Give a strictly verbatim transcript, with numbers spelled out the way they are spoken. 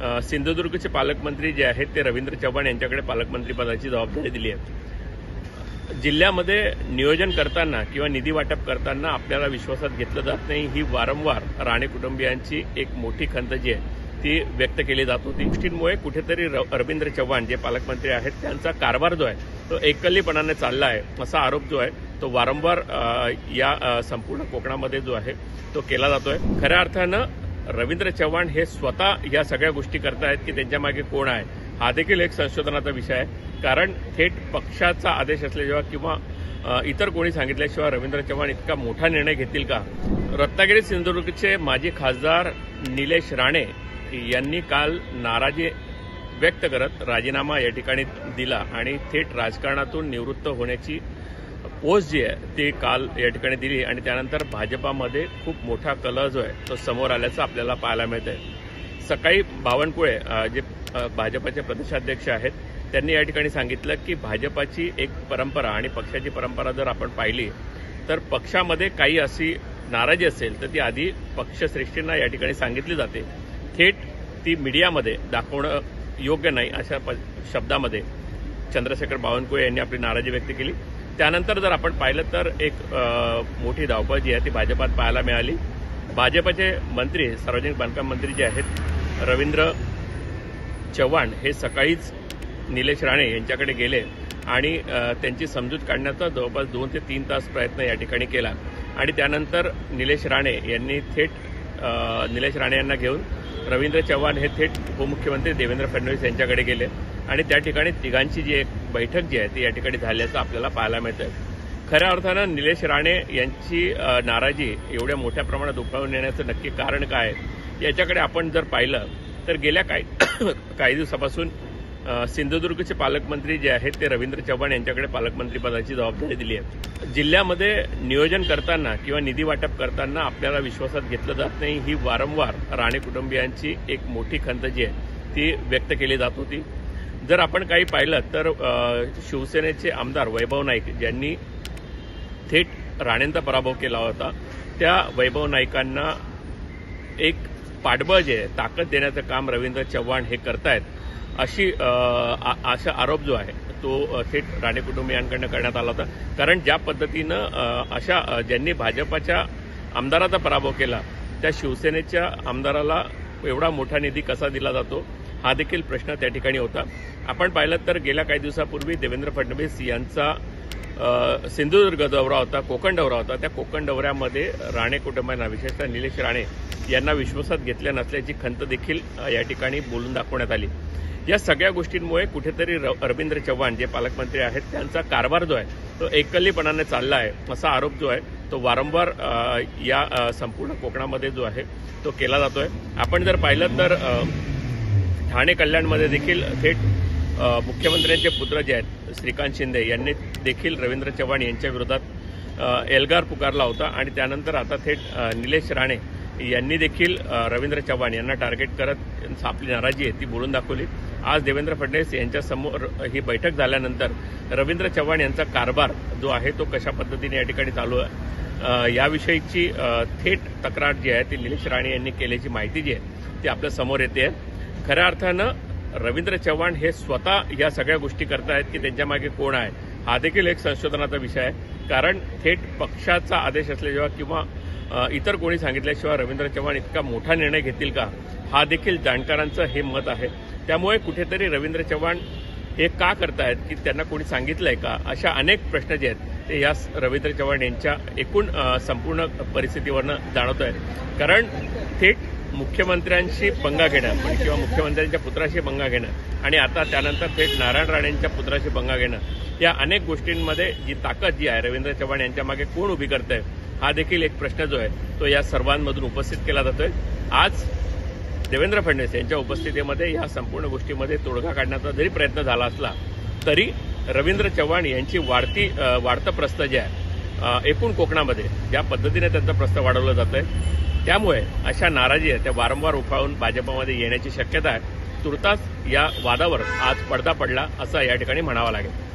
सिंधुदुर्गचे पालकमंत्री जे आहेत ते रवींद्र चव्हाण यांच्याकडे पालकमंत्री पदाची जबाबदारी दिली आहे। जिल्ह्यामध्ये नियोजन करताना किंवा निधी वाटप करताना आपल्याला विश्वासात घेतलं जात नाही, ही वारंवार राणे कुटुंबियांची एक मोठी खंत जी आहे ती व्यक्त केली जात होती। गोष्टींमुळे कुठेतरी रवींद्र चव्हाण जे पालकमंत्री आहेत त्यांचा कारभार जो आहे तो एककल्लीपणाने चालला आहे असा आरोप जो आहे तो वारंवार या संपूर्ण कोकणामध्ये जो आहे तो केला जातोय। खऱ्या अर्थानं रवींद्र चव्हाण हे स्वतः या सगळ्या गोष्टी करतायत की त्यांच्या मागे कोण आहे हा देखील एक संशोधनाचा विषय आहे। कारण थेट पक्षाचा आदेश असल्याशिवाय किंवा इतर कोणी सांगितल्याशिवाय रवींद्र चव्हाण इतका मोठा निर्णय घेतील का? रत्नागिरी सिंधुदुर्गचे माजी खासदार निलेश राणे यांनी काल नाराजी व्यक्त करत राजीनामा या ठिकाणी दिला आणि थेट राजकारणातून निवृत्त होण्याची पोस्ट जी आहे ती काल या ठिकाणी दिली आणि त्यानंतर भाजपामध्ये खूप मोठा कलह जो आहे तो समोर आल्याचं आपल्याला पाहायला मिळत आहे। सकाळी बावनकुळे जे भाजपाचे प्रदेशाध्यक्ष आहेत त्यांनी या ठिकाणी सांगितलं की भाजपाची एक परंपरा आणि पक्षाची परंपरा जर आपण पाहिली तर पक्षामध्ये काही अशी नाराजी असेल तर ती आधी पक्षश्रेष्ठींना या ठिकाणी सांगितली जाते, थेट ती मीडियामध्ये दाखवणं योग्य नाही अशा शब्दामध्ये चंद्रशेखर बावनकुळे यांनी आपली नाराजी व्यक्त केली। त्यानंतर जर आपण पाहिलं तर एक मोठी धावपळ जी आहे ती भाजपात पाहायला मिळाली। भाजपचे मंत्री सार्वजनिक बांधकाम मंत्री जे आहेत रवींद्र चव्हाण हे सकाळीच निलेश राणे यांच्याकडे गेले आणि त्यांची समजूत काढण्याचा जवळपास दोन ते तीन तास प्रयत्न या ठिकाणी केला आणि त्यानंतर निलेश राणे यांनी थेट निलेश राणे यांना घेऊन रवींद्र चव्हाण हे थेट उपमुख्यमंत्री देवेंद्र फडणवीस यांच्याकडे गेले आणि त्या ठिकाणी तिघांची जी एक बैठक जी आहे ती या ठिकाणी झाल्याचं आपल्याला पाहायला मिळतं। खऱ्या अर्थानं निलेश राणे यांची नाराजी एवढ्या मोठ्या प्रमाणात उफाळून येण्याचं नक्की कारण काय याच्याकडे आपण जर पाहिलं तर गेल्या काही काही दिवसापासून सिंधुदुर्गचे पालकमंत्री जे आहेत ते रवींद्र चव्हाण यांच्याकडे पालकमंत्री पदाची जबाबदारी दिली आहे। जिल्ह्यामध्ये नियोजन करताना किंवा निधी वाटप करताना आपल्याला विश्वासात घेतलं जात नाही, ही वारंवार राणे कुटुंबियांची एक मोठी खंत जी आहे ती व्यक्त केली जात होती। जर आपण काही पाहिलं तर शिवसेनेचे आमदार वैभव नाईक ज्यांनी थेट राणेंचा पराभव केला होता त्या वैभव नाईकांना एक पाठबळ जे आहे ताकद देण्याचं काम रवींद्र चव्हाण हे करतायत अशी असा आरोप जो आहे तो थेट राणे कुटुंबियांकडून करण्यात आला होता। कारण ज्या पद्धतीनं अशा ज्यांनी भाजपाच्या आमदाराचा पराभव केला त्या शिवसेनेच्या आमदाराला एवढा मोठा निधी कसा दिला जातो हा देखील प्रश्न त्या ठिकाणी होता। आपण पाहिलं तर गेल्या काही दिवसापूर्वी देवेंद्र फडणवीस यांचा सिंधुदुर्ग दौरा होता, कोकण दौरा होता। त्या कोकण दौऱ्यामध्ये राणे कुटुंबांना विशेषतः निलेश राणे यांना विश्वासात घेतल्या नसल्याची खंत देखील या ठिकाणी बोलून दाखवण्यात आली। या सगळ्या गोष्टींमुळे कुठेतरी रवींद्र चव्हाण जे पालकमंत्री आहेत त्यांचा कारभार जो आहे तो एककल्लीपणाने चालला आहे असा आरोप जो आहे तो वारंवार या संपूर्ण कोकणामध्ये जो आहे तो केला जातोय। आपण जर पाहिलं तर ठाणे कल्याणमध्ये देखील थेट मुख्यमंत्र्यांचे पुत्र जे आहेत श्रीकांत शिंदे यांनी देखील रवींद्र चव्हाण यांच्या विरोधात एल्गार पुकारला होता आणि त्यानंतर आता थेट निलेश राणे यांनी देखील रवींद्र चव्हाण यांना टार्गेट करत आपली नाराजी आहे ती बोलून दाखवली। आज देवेंद्र फडणवीस यांच्यासमोर ही बैठक झाल्यानंतर रवींद्र चव्हाण यांचा कारभार जो आहे तो कशा पद्धतीने या ठिकाणी चालू आहे याविषयीची थेट तक्रार जी आहे ती निलेश राणे यांनी केल्याची माहिती जी आहे ती आपल्या समोर येते। खऱ्या अर्थानं रवींद्र चव्हाण हे स्वतः या सगळ्या गोष्टी करतायत की त्यांच्या मागे कोण आहे हा देखील एक संशोधनाचा विषय आहे। कारण थेट पक्षाचा आदेश असल्याशिवाय किंवा इतर कोणी सांगितल्याशिवाय रवींद्र चव्हाण इतका मोठा निर्णय घेतील का हा देखील जाणकारांचं हे मत आहे। त्यामुळे कुठेतरी रवींद्र चव्हाण हे का करतायत की त्यांना कोणी सांगितलंय का अशा अनेक प्रश्न जे आहेत ते या रवींद्र चव्हाण यांच्या एकूण संपूर्ण परिस्थितीवरनं जाणवत आहे। कारण थेट मुख्यमंत्र्यांशी पंगा घेणं किंवा मुख्यमंत्र्यांच्या पुत्राशी पंगा घेणं आणि आता त्यानंतर थेट नारायण राणेंच्या पुत्राशी पंगा घेणं या अनेक गोष्टींमध्ये जी ताकद जी आहे रवींद्र चव्हाण यांच्या मागे कोण उभी करतंय हा देखील एक प्रश्न जो आहे तो या सर्वांमधून उपस्थित केला जातोय। आज देवेंद्र फडणवीस यांच्या उपस्थितीमध्ये या संपूर्ण गोष्टीमध्ये तोडगा काढण्याचा जरी प्रयत्न झाला असला तरी रवींद्र चव्हाण यांची वाढती वाढतं प्रस्थ जे आहे एकूण कोकणामध्ये ज्या पद्धतीने त्यांचं प्रस्थ वाढवलं जात आहे त्यामुळे अशा नाराजी आहे त्या वारंवार उफाळून भाजपमध्ये येण्याची शक्यता आहे। तुर्तास या वादावर आज पडदा पडला असं या ठिकाणी म्हणावं लागेल।